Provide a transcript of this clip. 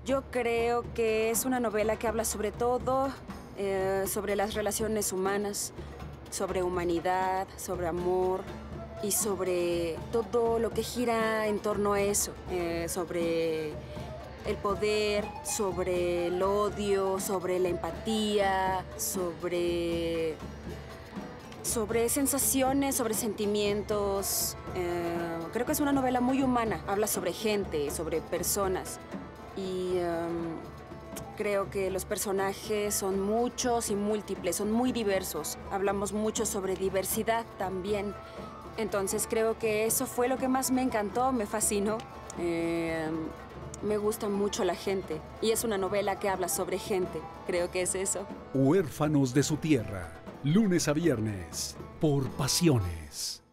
Yo creo que es una novela que habla sobre todo, sobre las relaciones humanas, sobre humanidad, sobre amor y sobre todo lo que gira en torno a eso, sobre el poder, sobre el odio, sobre la empatía, sobre sensaciones, sobre sentimientos. Creo que es una novela muy humana. Habla sobre gente, sobre personas. Y creo que los personajes son muchos y múltiples, son muy diversos. Hablamos mucho sobre diversidad también. Entonces creo que eso fue lo que más me encantó, me fascinó. Me gusta mucho la gente. Y es una novela que habla sobre gente. Creo que es eso. Huérfanos de su tierra. Lunes a viernes, por Pasiones.